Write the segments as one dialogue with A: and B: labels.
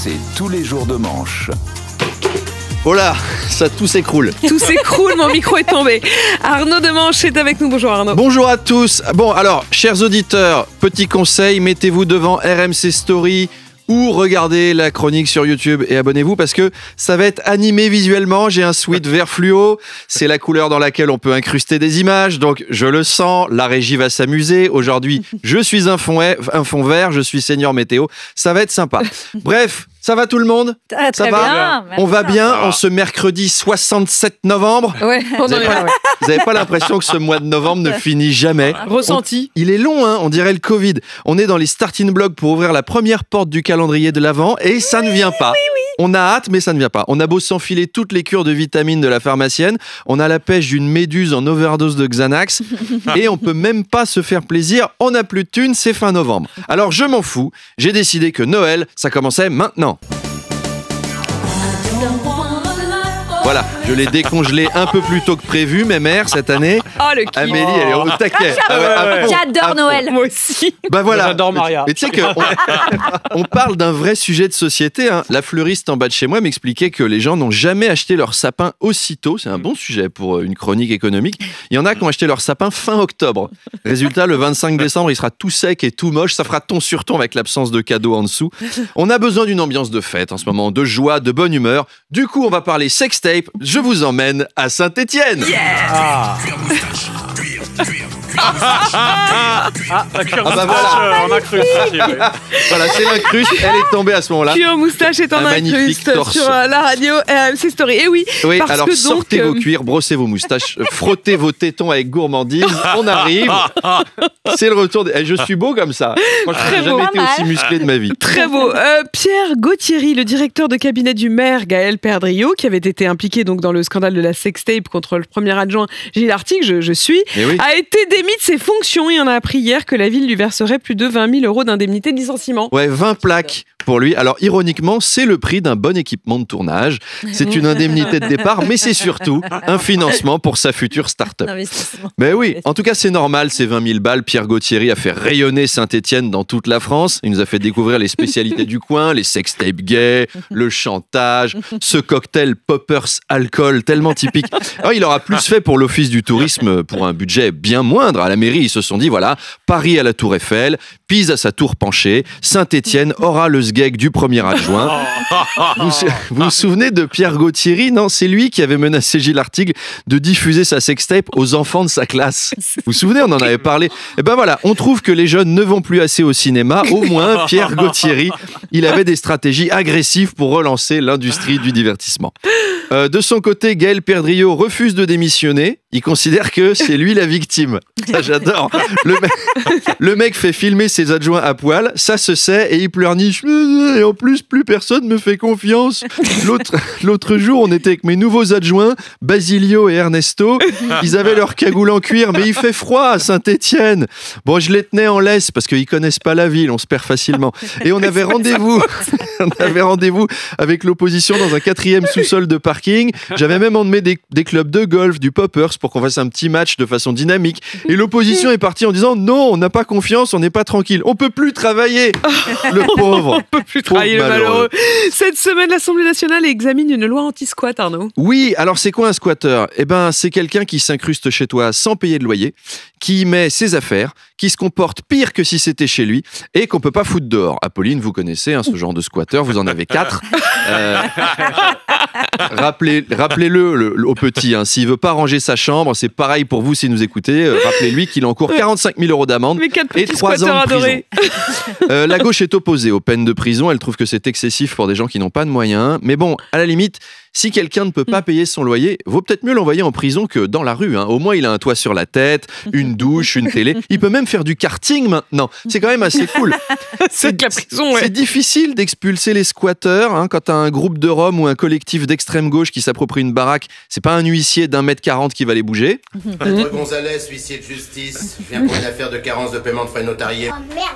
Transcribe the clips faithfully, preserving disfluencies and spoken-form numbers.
A: C'est tous les jours de manche.
B: Oh là, ça tout s'écroule.
C: Tout s'écroule, mon micro est tombé. Arnaud Demanche est avec nous. Bonjour Arnaud.
B: Bonjour à tous. Bon alors, chers auditeurs, petit conseil, mettez-vous devant R M C Story ou regardez la chronique sur YouTube et abonnez-vous parce que ça va être animé visuellement. J'ai un sweat vert fluo, c'est la couleur dans laquelle on peut incruster des images, donc je le sens, la régie va s'amuser. Aujourd'hui, je suis un fond, un fond vert, je suis senior météo, ça va être sympa. Bref, ça va tout le monde ?
D: Ah,
B: Ça
D: très
B: va
D: bien.
B: On va bien en ce mercredi soixante-sept novembre.
C: Ouais, on
B: Vous
C: en est là.
B: n'avez pas l'impression que ce mois de novembre ne finit jamais ?
C: Ressenti.
B: Il est long, hein, on dirait le Covid. On est dans les starting blocks pour ouvrir la première porte du calendrier de l'Avent et ça ne vient pas. On a hâte, mais ça ne vient pas. On a beau s'enfiler toutes les cures de vitamines de la pharmacienne, on a la pêche d'une méduse en overdose de Xanax et on peut même pas se faire plaisir. On n'a plus de thunes, c'est fin novembre. Alors je m'en fous, j'ai décidé que Noël, ça commençait maintenant. Voilà, je l'ai décongelé un peu plus tôt que prévu, mes mères, cette année.
C: Oh le kiff.
B: Amélie, elle est au taquet. Ah ouais, à fond, à
D: J'adore
B: fond.
D: Noël.
C: Moi aussi.
B: Bah voilà.
E: J'adore Maria.
B: Et tu sais qu'on on parle d'un vrai sujet de société. Hein. La fleuriste en bas de chez moi m'expliquait que les gens n'ont jamais acheté leur sapin aussitôt. C'est un bon sujet pour une chronique économique. Il y en a qui ont acheté leur sapin fin octobre. Résultat, le vingt-cinq décembre, il sera tout sec et tout moche. Ça fera ton sur ton avec l'absence de cadeaux en dessous. On a besoin d'une ambiance de fête en ce moment, de joie, de bonne humeur. Du coup, on va parler sextape. Je vous emmène à Saint-Étienne.
E: Ah, ah, la cuir
B: Ah bah
E: moustache,
B: voilà.
E: euh, on a cru.
B: Voilà, c'est l'incruste. Elle est tombée à ce moment-là.
C: Cuir moustache est en
B: Un magnifique
C: incruste
B: torse.
C: sur euh, la radio R M C Story. Et oui,
B: Oui,
C: parce
B: alors
C: que donc,
B: sortez vos
C: euh,
B: cuirs, brossez vos moustaches, euh, frottez vos tétons avec gourmandise. On arrive. C'est le retour. Des... Eh, je suis beau comme ça. Franchement,
C: Très
B: j'ai
C: beau.
B: jamais
D: Pas
B: été aussi
D: mal.
B: musclé de ma vie.
C: Très beau. Euh, Pierre Gauthieri, le directeur de cabinet du maire Gaël Perdriau, qui avait été impliqué donc dans le scandale de la sextape contre le premier adjoint Gilles Artigue, je, je suis,
B: Eh oui.
C: a été démis de ses fonctions et on a appris hier que la ville lui verserait plus de vingt mille euros d'indemnité de licenciement.
B: Ouais, vingt plaques pour lui. Alors, ironiquement, c'est le prix d'un bon équipement de tournage. C'est une indemnité de départ, mais c'est surtout un financement pour sa future start-up.
D: Investissement.
B: Mais oui, en tout cas, c'est normal, ces vingt mille balles. Pierre Gauthieri a fait rayonner Saint-Étienne dans toute la France. Il nous a fait découvrir les spécialités du coin, les sextapes gays, le chantage, ce cocktail poppers alcool tellement typique. Alors, il aura plus fait pour l'Office du tourisme pour un budget bien moindre. À la mairie, ils se sont dit, voilà, Paris à la Tour Eiffel, Pise à sa tour penchée, Saint-Étienne aura le sgeg du premier adjoint. Vous vous vous souvenez de Pierre Gauthieri ? Non, c'est lui qui avait menacé Gilles Artigue de diffuser sa sextape aux enfants de sa classe. Vous vous souvenez, on en avait parlé. Et ben voilà, on trouve que les jeunes ne vont plus assez au cinéma. Au moins, Pierre Gauthieri, il avait des stratégies agressives pour relancer l'industrie du divertissement. Euh, de son côté, Gaël Perdriau refuse de démissionner. Il considère que c'est lui la victime. Ça, j'adore. Le mec, le mec fait filmer ses adjoints à poil, ça se sait, et il pleurniche. Et en plus, plus personne me fait confiance. L'autre, l'autre jour, on était avec mes nouveaux adjoints, Basilio et Ernesto. Ils avaient leur cagoule en cuir, mais il fait froid à Saint-Étienne. Bon, je les tenais en laisse parce qu'ils connaissent pas la ville, on se perd facilement. Et on avait rendez-vous, on avait rendez-vous avec l'opposition dans un quatrième sous-sol de parking. J'avais même emmené des, des clubs de golf, du poppers, pour qu'on fasse un petit match de façon dynamique. Et l'opposition est partie en disant non, on n'a pas confiance, on n'est pas tranquille, on peut plus travailler. Le pauvre.
C: On peut plus
B: Pauvre
C: travailler le
B: malheureux.
C: malheureux. Cette semaine, l'Assemblée nationale examine une loi anti-squat, Arnaud.
B: Oui, alors c'est quoi un squatteur ? Eh ben, c'est quelqu'un qui s'incruste chez toi sans payer de loyer, qui y met ses affaires, qui se comporte pire que si c'était chez lui et qu'on peut pas foutre dehors. Apolline, vous connaissez hein, ce genre de squatteur, vous en avez quatre. Euh, rappelez, rappelez-le le, le- au petit, hein, s'il veut pas ranger sa chambre, c'est pareil pour vous si vous nous écoutez, euh, rappelez-lui qu'il encourt quarante-cinq mille euros d'amende
C: Mes quatre
B: et
C: petits
B: trois
C: squatteurs
B: ans de prison.
C: adorés.
B: Euh, la gauche est opposée aux peines de prison, elle trouve que c'est excessif pour des gens qui n'ont pas de moyens, mais bon, à la limite, si quelqu'un ne peut pas payer son loyer, vaut peut-être mieux l'envoyer en prison que dans la rue. Hein. Au moins, il a un toit sur la tête, une douche, une télé. Il peut même faire du karting maintenant. C'est quand même assez cool.
C: C'est de la prison, ouais.
B: C'est difficile d'expulser les squatteurs hein, quand t'as un groupe de Roms ou un collectif d'extrême gauche qui s'approprie une baraque. C'est pas un huissier d'un mètre quarante qui va les bouger.
F: Maître Gonzalez, huissier de justice. Je viens pour une affaire de carence de paiement de frais notariés.
G: Oh merde,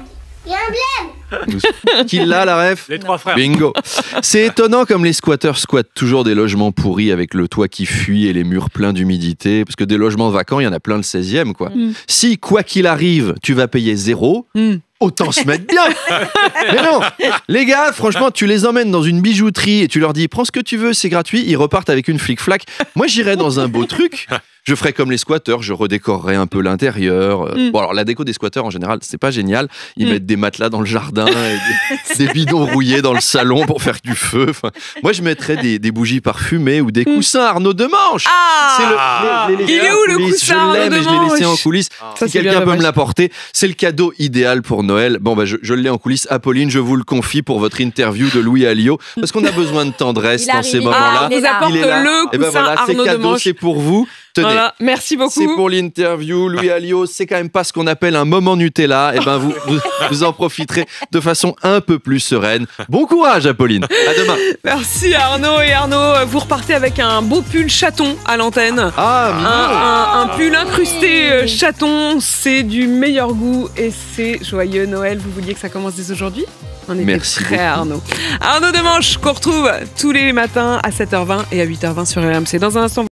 D: Il y a un blême.
B: Qui l'a, la ref?
E: Les trois frères.
B: Bingo. C'est étonnant comme les squatteurs squattent toujours des logements pourris avec le toit qui fuit et les murs pleins d'humidité. Parce que des logements vacants, il y en a plein le seizième, quoi.
C: Mm.
B: Si, quoi qu'il arrive, tu vas payer zéro,
C: Mm.
B: autant se mettre bien. Mais non, les gars, franchement, tu les emmènes dans une bijouterie et tu leur dis prends ce que tu veux, c'est gratuit. Ils repartent avec une flic-flac. Moi, j'irais dans un beau truc. Je ferais comme les squatteurs, je redécorerais un peu l'intérieur.
C: Mm.
B: Bon, alors la déco des squatteurs en général, c'est pas génial. Ils
C: Mm.
B: mettent des matelas dans le jardin, et des, des bidons rouillés dans le salon pour faire du feu. Enfin, moi, je mettrais des, des bougies parfumées ou des coussins Arnaud Demanche.
C: Ah
B: C'est le, les- les
C: Il
B: laissés
C: est
B: en
C: où, le
B: coulisses.
C: coussin
B: Je l'aime
C: Arnaud
B: et je l'ai laissé en
C: Demanche
B: coulisses.
C: Ça,
B: Si
C: c'est bien
B: quelqu'un peut
C: dommage.
B: me l'apporter, c'est le cadeau idéal pour Noël. Bon, bah, je, je l'ai en coulisses. Apolline, je vous le confie pour votre interview de Louis Alliot. Parce qu'on a besoin de tendresse
F: Il
B: dans
F: arrive,
B: ces
F: il est
B: moments-là.
C: Ah,
F: Il est
C: vous
F: là.
C: apporte
B: Il est là.
C: le
B: Et ben
C: coussin
B: voilà, c'est
C: Arnaud
B: cadeau,
C: Demanche.
B: c'est pour vous. Tenez.
C: Voilà, merci beaucoup.
B: C'est pour l'interview. Louis Alliot, c'est quand même pas ce qu'on appelle un moment Nutella. Et ben vous, vous, vous en profiterez de façon un peu plus sereine. Bon courage, Apolline. À demain.
C: Merci Arnaud. Et Arnaud, vous repartez avec un beau pull chaton à l'antenne.
B: Ah,
C: Un,
B: mignon.
C: un- un pull incrusté euh, chaton, c'est du meilleur goût et c'est joyeux Noël. Vous vouliez que ça commence dès aujourd'hui? On était
B: Merci
C: prêts,
B: beaucoup.
C: Arnaud. Arnaud Demanche, qu'on retrouve tous les matins à sept heures vingt et à huit heures vingt sur R M C. Dans un instant.